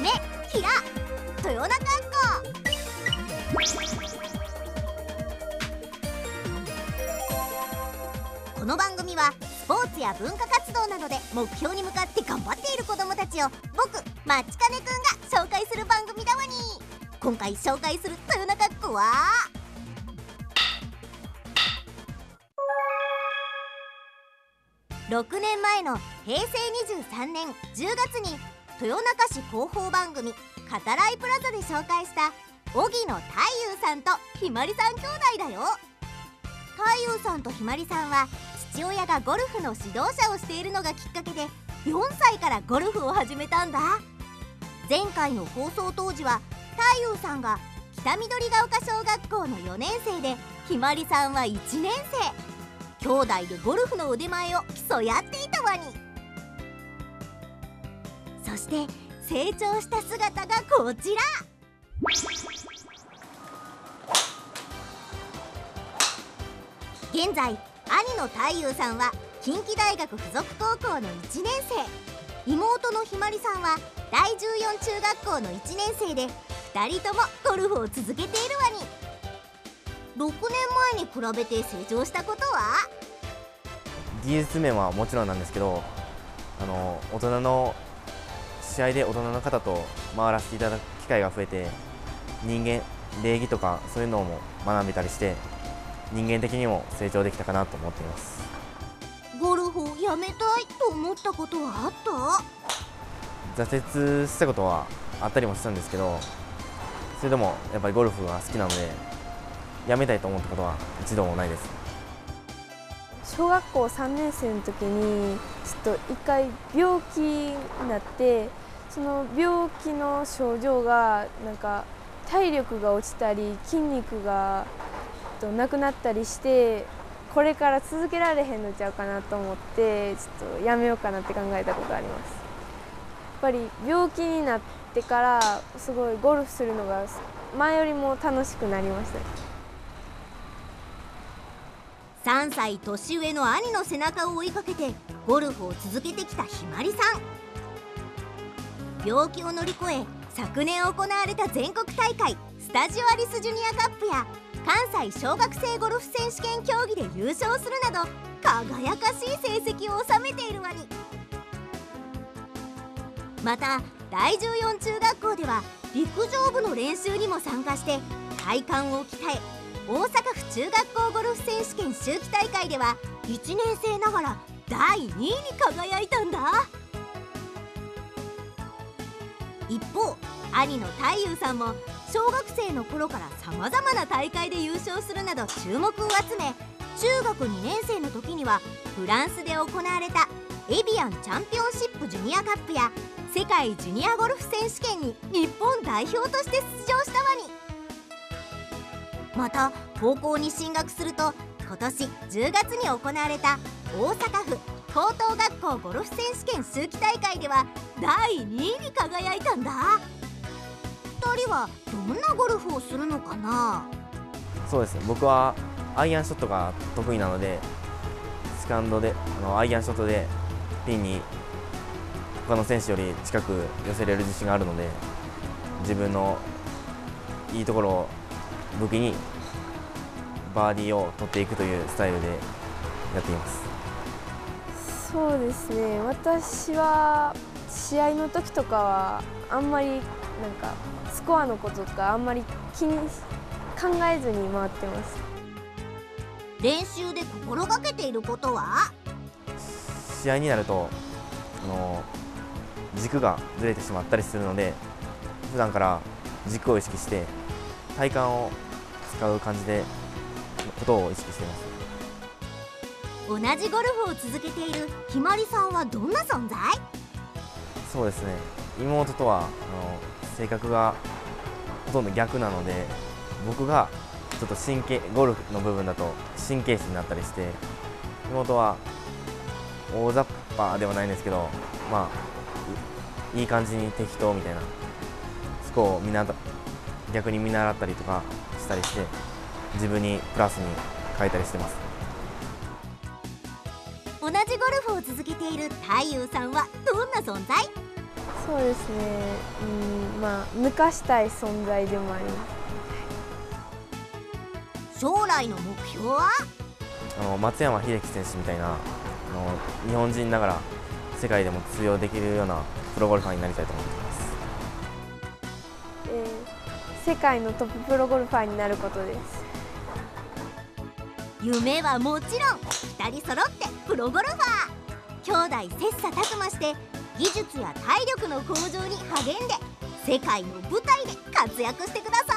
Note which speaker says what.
Speaker 1: 夢キラ豊中学校。この番組はスポーツや文化活動などで目標に向かって頑張っている子どもたちを僕まちかねくんが紹介する番組だわに。今回紹介する豊中学校は6年前の平成23年10月に豊中市広報番組「カタライプラザ」で紹介した荻野太夫さんとひまりさん兄弟だよ。太夫さんとひまりさんは父親がゴルフの指導者をしているのがきっかけで4歳からゴルフを始めたんだ。前回の放送当時は太夫さんが北緑が丘小学校の4年生でひまりさんは1年生。兄弟でゴルフの腕前を競い合っていたわに。そして成長した姿がこちら。現在兄の太夫さんは近畿大学附属高校の1年生、妹のひまりさんは第14中学校の1年生で2人ともゴルフを続けているわに。6年前に比べて成長したことは？
Speaker 2: 技術面はもちろんなんですけど、大人の試合で大人の方と回らせていただく機会が増えて、人間礼儀とかそういうのも学べたりして人間的にも成長できたかなと思っています。
Speaker 1: ゴルフをやめたいと思ったことはあった？
Speaker 2: 挫折したことはあったりもしたんですけど、それでもやっぱりゴルフが好きなのでやめたいと思ったことは一度もないです。
Speaker 3: 小学校3年生の時にちょっと1回病気になって、その病気の症状がなんか体力が落ちたり筋肉がなくなったりして、これから続けられへんのちゃうかなと思ってちょっとやめようかなって考えたことあります。やっぱり病気になってからすごいゴルフするのが前よりも楽しくなりました。
Speaker 1: 3歳年上の兄の背中を追いかけてゴルフを続けてきたひまりさん。病気を乗り越え昨年行われた全国大会スタジオアリスジュニアカップや関西小学生ゴルフ選手権競技で優勝するなど輝かしい成績を収めているわに。また第14中学校では陸上部の練習にも参加して体幹を鍛え、大阪府中学校ゴルフ選手権秋季大会では1年生ながら第2位に輝いたんだ。一方兄の太夫さんも小学生の頃からさまざまな大会で優勝するなど注目を集め、中学2年生の時にはフランスで行われたエビアンチャンピオンシップジュニアカップや世界ジュニアゴルフ選手権に日本代表として出場したわに。また高校に進学すると今年10月に行われた大阪府高等学校ゴルフ選手権秋季大会では第2位に輝いたんだ。2人はどんなゴルフをするのかな？
Speaker 2: そうですね、僕はアイアンショットが得意なので、セカンドでアイアンショットでピンに他の選手より近く寄せれる自信があるので、自分のいいところを武器にバーディーを取っていくというスタイルでやっています。
Speaker 3: そうですね、私は試合の時とかはあんまりなんかスコアのこととかあんまり考えずに回ってます。
Speaker 1: 練習で心がけていることは？
Speaker 2: 試合になると軸がずれてしまったりするので、普段から軸を意識して体幹を使う感じでことを意識しています。
Speaker 1: 同じゴルフを続けているひまりさんはどんな存在？
Speaker 2: そうですね、妹とは性格がほとんど逆なので、僕がちょっとゴルフの部分だと神経質になったりして、妹は大雑把ではないんですけど、まあいい感じに適当みたいな、そこを逆に見習ったりとかしたりして、自分にプラスに変えたりしてます。
Speaker 1: 同じゴルフを続けている太夫さんはどんな存在？
Speaker 3: そうですね、まあ抜かしたい存在でもあります。
Speaker 1: 将来の目標は？
Speaker 2: 松山英樹選手みたいな日本人ながら世界でも通用できるようなプロゴルファーになりたいと思っています。
Speaker 3: 世界のトッププロゴルファーになることです。
Speaker 1: 夢はもちろん2人揃ってプロゴルファー。兄弟切磋琢磨して技術や体力の向上に励んで世界の舞台で活躍してください。